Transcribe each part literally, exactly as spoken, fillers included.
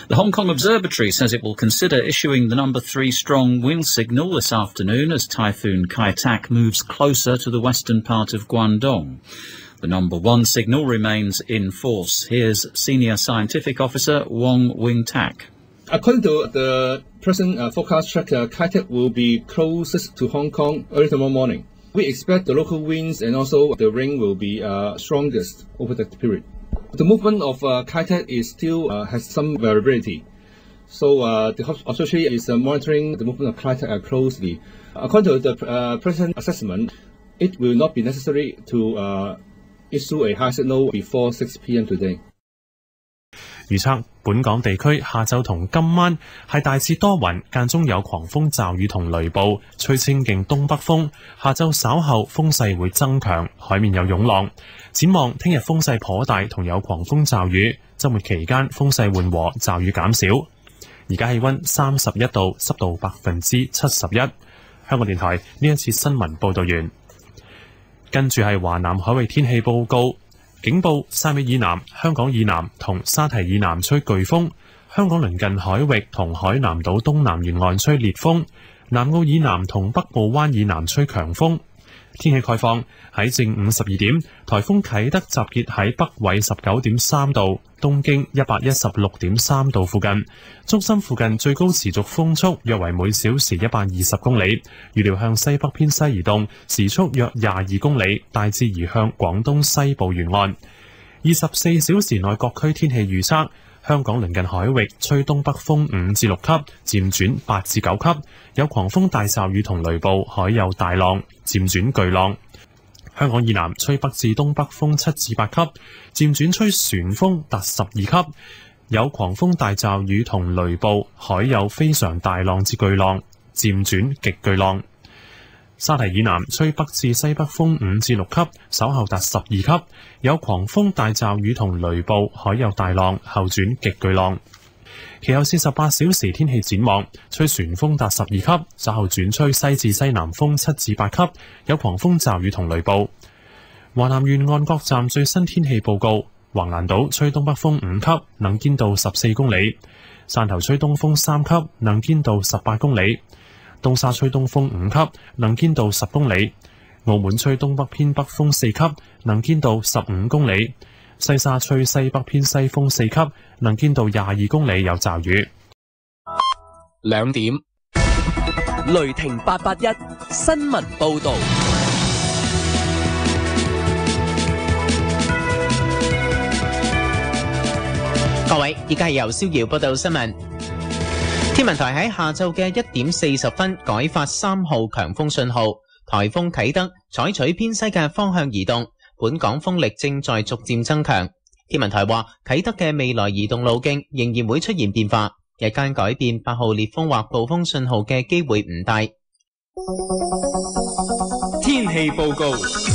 The Hong Kong Observatory says it will consider issuing the number three strong wind signal this afternoon as Typhoon Kai Tak moves closer to the western part of Guangdong. The number one signal remains in force. Here's Senior Scientific Officer Wong Wing Tak. According to the present uh, forecast tracker, Kai Tak will be closest to Hong Kong early tomorrow morning. We expect the local winds and also the rain will be uh, strongest over that period. The movement of uh, Kai Tak is still uh, has some variability. So uh, the observatory is uh, monitoring the movement of Kai Tak uh, closely. According to the uh, present assessment, it will not be necessary to uh, issue a high signal before six p m today. 預測本港地區下晝同今晚係大致多雲，間中有狂風驟雨同雷暴，吹清勁東北風。下晝稍後風勢會增強，海面有湧浪。展望聽日風勢頗大，同有狂風驟雨。週末期間風勢緩和，驟雨減少。而家氣温三十一度，濕度百分之七十一。香港電台呢一次新聞報導完。跟住係華南海域天氣報告。警報：汕尾以南、香港以南同沙堤以南吹颶風，香港鄰近海域同海南島東南沿岸吹烈風，南澳以南同北部灣以南吹強風。天氣概況：喺正午十二點，颱風啟德集結喺北緯十九點三度、東經一百一十六點三度附近，中心附近最高持續風速約為每小時一百二十公里，預料向西北偏西移動，時速約廿二公里，大致移向廣東西部沿岸。二十四小時內各區天氣預測：香港鄰近海域吹東北風五至六級，漸轉八至九級，有狂風大驟雨同雷暴，海有大浪，漸轉巨浪。香港以南吹北至東北風七至八級，漸轉吹旋風達十二級，有狂風大驟雨同雷暴，海有非常大浪至巨浪，漸轉極巨浪。沙堤以南吹北至西北風五至六級，稍後達十二級，有狂風大驟雨同雷暴，海有大浪，後轉極巨浪。其後四十八小時天氣展望：吹旋風達十二級，稍後轉吹西至西南風七至八級，有狂風驟雨同雷暴。華南沿岸各站最新天氣報告：橫瀾島吹東北風五級，能見度十四公里；汕頭吹東風三級，能見度十八公里；東沙吹東風五級，能見度十公里；澳門吹東北偏北風四級，能見度十五公里；西沙吹西北偏西風四級，能見度廿二公里，有驟雨。 兩點，雷霆八八一新聞報導。 各位，依家係由逍遙報道新聞。天文台喺下晝嘅一點四十分改發三號強風信號，颱風啟德採取偏西嘅方向移動，本港風力正在逐漸增強。天文台話，啟德嘅未來移動路徑仍然會出現變化，日間改變八號烈風或暴風信號嘅機會唔大。 天氣報告。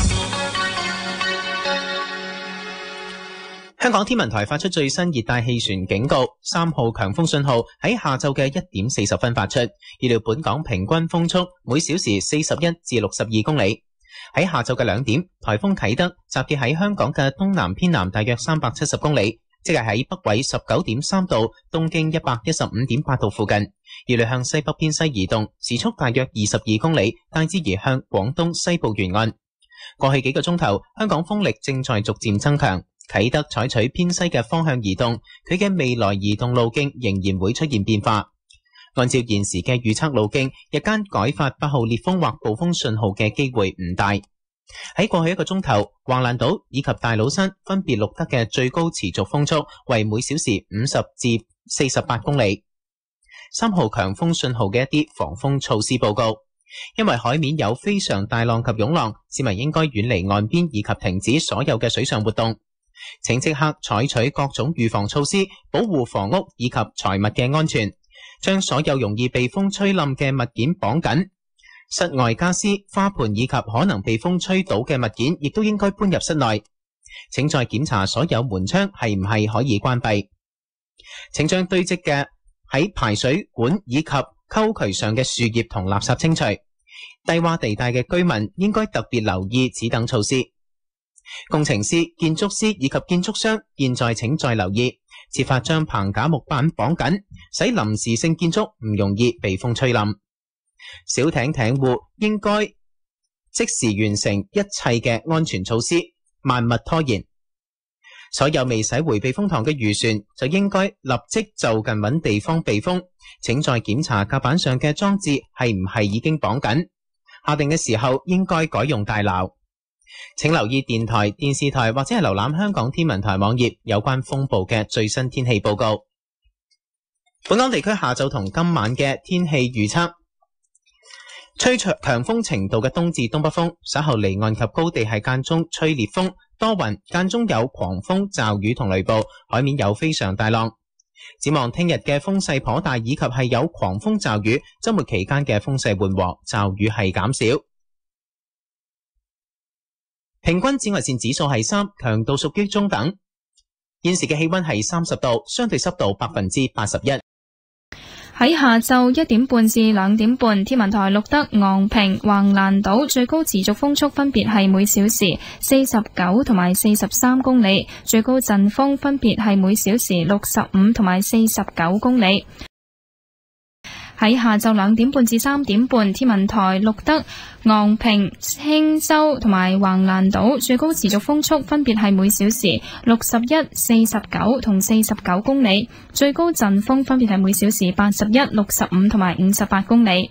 香港天文台發出最新熱帶氣旋警告，三號強風信號喺下晝嘅一點四十分發出，預料本港平均風速每小時四十一至六十二公里。喺下晝嘅兩點，颱風啟德集結喺香港嘅東南偏南大約三百七十公里，即係喺北緯十九點三度、東經一百一十五點八度附近，預料向西北偏西移動，時速大約二十二公里，大致移向廣東西部沿岸。過去幾個鐘頭，香港風力正在逐漸增強。啟德採取偏西嘅方向移動，佢嘅未來移動路徑仍然會出現變化。按照現時嘅預測路徑，日間改發八號烈風或暴風信號嘅機會唔大。喺過去一個鐘頭，橫瀾島以及大老山分別錄得嘅最高持續風速為每小時五十至四十八公里。三號強風信號嘅一啲防風措施報告：因為海面有非常大浪及湧浪，市民應該遠離岸邊以及停止所有嘅水上活動。請即刻採取各種預防措施，保護房屋以及財物嘅安全，將所有容易被風吹冧嘅物件綁緊。室外家私、花盆以及可能被風吹倒嘅物件，亦都應該搬入室內。請再檢查所有門窗係唔係可以關閉。請將堆積嘅喺排水管以及溝渠上嘅樹葉同垃圾清除。低洼地帶嘅居民應該特別留意此等措施。工程師、建築師以及建築商現在請再留意， 設法將棚架木板綁緊，使臨時性建築唔容易被風吹冧。小艇艇戶應該即時完成一切嘅安全措施，萬勿拖延。所有未駛回避風塘嘅漁船就應該立即就近揾地方避風，請再檢查甲板上嘅裝置係唔係已經綁緊。下定嘅時候應該改用大錨。請留意電台、電視台或者係瀏覽香港天文台網頁有關風暴嘅最新天氣報告。本港地區下晝同今晚嘅天氣預測，吹強風程度嘅東至東北風，稍後離岸及高地係間中吹烈風，多雲，間中有狂風驟雨同雷暴，海面有非常大浪。展望聽日嘅風勢頗大，以及係有狂風驟雨，周末期間嘅風勢緩和，驟雨係減少。平均紫外線指數係三，強度屬於中等。現時嘅氣溫係三十度，相對濕度百分之八十一。 喺下晝一點半至兩點半，天文台錄得昂坪、橫瀾島最高持續風速分別係每小時四十九同埋四十三公里，最高陣風分別係每小時六十五同埋四十九公里。喺下晝兩點半至三點半，天文台錄得昂坪、輕洲同埋橫瀾島最高持續風速分別係每小時六十一、四十九同四十九公里，最高陣風分別係每小時八十一、六十五同埋五十八公里。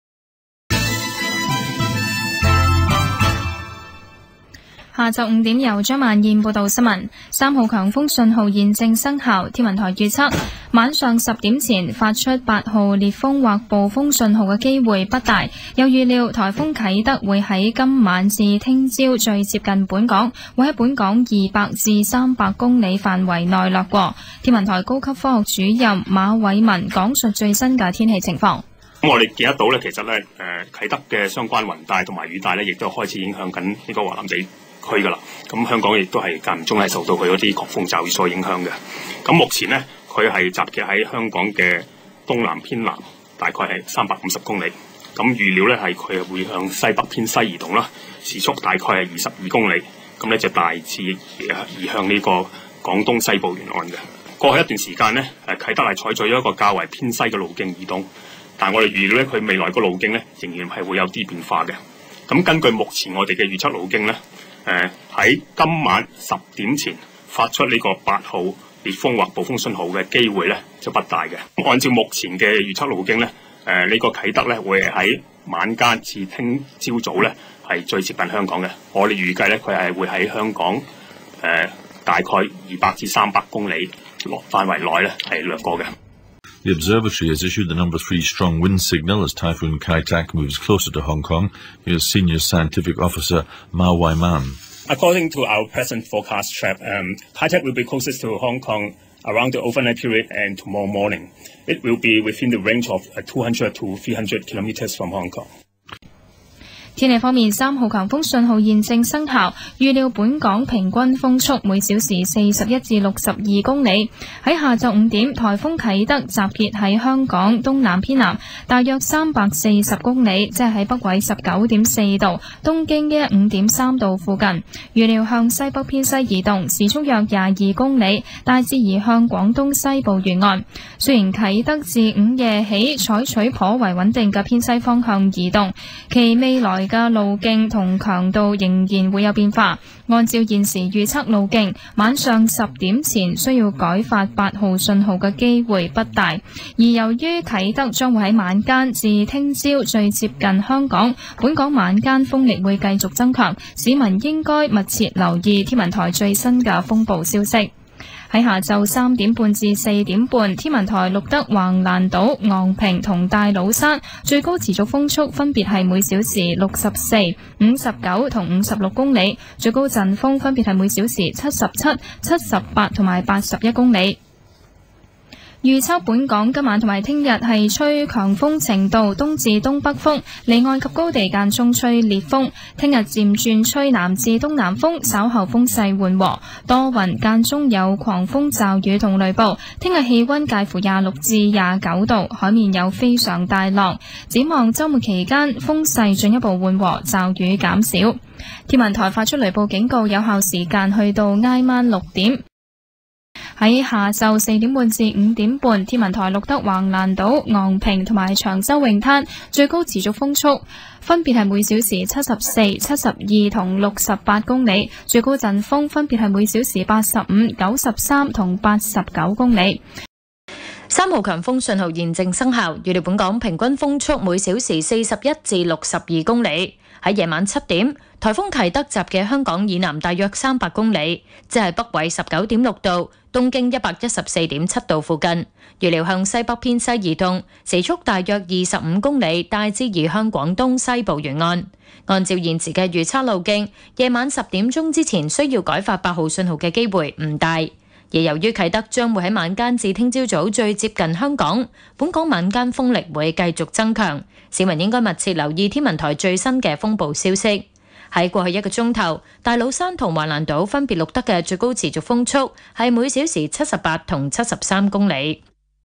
下晝五點由張曼燕報道新聞。三號強風信號現正生效，天文台預測晚上十點前發出八號烈風或暴風信號嘅機會不大。又預料颱風啟德會喺今晚至聽朝最接近本港，會喺本港二百至三百公里範圍內掠過。天文台高級科學主任馬偉文講述最新嘅天氣情況。 咁我哋見得到咧，其實咧誒啟德嘅相關雲帶同埋雨帶咧，亦都開始影響緊呢個華南地區噶啦，咁香港亦都係間唔中係受到佢嗰啲狂風驟雨所影響嘅。咁目前呢，佢係集結喺香港嘅東南偏南，大概係三百五十公里。咁預料呢係佢係會向西北偏西移動啦，時速大概係二十二公里。咁呢就大致移向呢個廣東西部沿岸嘅。過去一段時間呢，誒啟德係採取咗一個較為偏西嘅路徑移動，但係我哋預料呢，佢未來個路徑呢仍然係會有啲變化嘅。咁根據目前我哋嘅預測路徑呢，誒喺、呃、今晚十點前發出呢個八號烈風或暴風信號嘅機會咧就不大嘅。按照目前嘅預測路徑咧，誒、呃、呢、這個啟德咧會喺晚間至聽朝早咧係最接近香港嘅。我哋預計咧佢係會喺香港誒、呃、大概二百至三百公里落範圍內咧係掠過嘅。 The observatory has issued the number three strong wind signal as Typhoon Kai-Tak moves closer to Hong Kong. Here's Senior Scientific Officer Mao Wai-man. According to our present forecast track, um, Kai-Tak will be closest to Hong Kong around the overnight period and tomorrow morning. It will be within the range of uh, two hundred to three hundred kilometers from Hong Kong. 天氣方面，三號強風信號現正生效，預料本港平均風速每小時四十一至六十二公里。喺下晝五點，颱風啟德集結喺香港東南偏南，大約三百四十公里，即係喺北緯十九點四度、東經一一五點三度附近。預料向西北偏西移動，時速約廿二公里，大致移向廣東西部沿岸。雖然啟德自午夜起採取頗為穩定嘅偏西方向移動，其未來嘅路徑同強度仍然會有變化。按照現時預測路徑，晚上十點前需要改發八號信號嘅機會不大。而由於啟德將會喺晚間至聽朝最接近香港，本港晚間風力會繼續增強，市民應該密切留意天文台最新嘅風暴消息。喺下晝三點半至四點半，天文台錄得橫瀾島、昂坪同大老山最高持續風速分別係每小時六十四、五十九同五十六公里，最高陣風分別係每小時七十七、七十八同埋八十一公里。預測本港今晚同埋聽日係吹強風程度東至東北風，離岸及高地間中吹烈風。聽日漸轉吹南至東南風，稍後風勢緩和，多雲間中有狂風驟雨同雷暴。聽日氣溫介乎廿六至廿九度，海面有非常大浪。展望週末期間風勢進一步緩和，驟雨減少。天文台發出雷暴警告，有效時間去到挨晚六點。 喺下晝四點半至五點半，天文台錄得橫瀾島、昂坪同埋長洲泳灘最高持續風速分別係每小時七十四、七十二同六十八公里，最高陣風分別係每小時八十五、九十三同八十九公里。 三號強風信號現正生效，預料本港平均風速每小時四十一至六十二公里。喺夜晚七點，颱風啟德集嘅香港以南大約三百公里，即係北緯十九點六度、東經一百一十四點七度附近。預料向西北偏西移動，時速大約二十五公里，大致移向廣東西部沿岸。按照現時嘅預測路徑，夜晚十點鐘之前需要改發八號信號嘅機會唔大。而由於啟德將會喺晚間至聽朝早最接近香港，本港晚間風力會繼續增強，市民應該密切留意天文台最新嘅風暴消息。喺過去一個鐘頭，大老山同橫瀾島分別錄得嘅最高持續風速係每小時七十八同七十三公里。